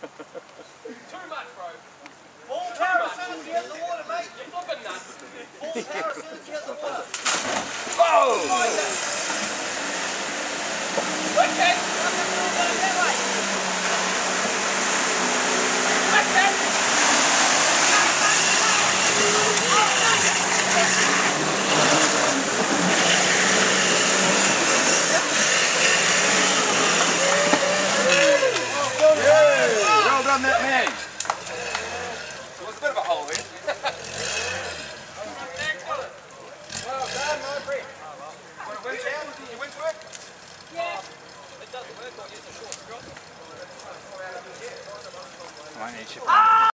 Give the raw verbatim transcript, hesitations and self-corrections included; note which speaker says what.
Speaker 1: Too much, bro.
Speaker 2: Full power as soon as you hit the water, mate.
Speaker 1: You're fucking nuts.
Speaker 2: Full power as soon as you hit the water.
Speaker 1: Oh! Okay.
Speaker 3: Well done, that man.
Speaker 1: There was a bit of a hole here. Well done, my friend. Want to winch out? Your winch work? Yeah. It doesn't work, I'll use a short strop.
Speaker 3: I need you.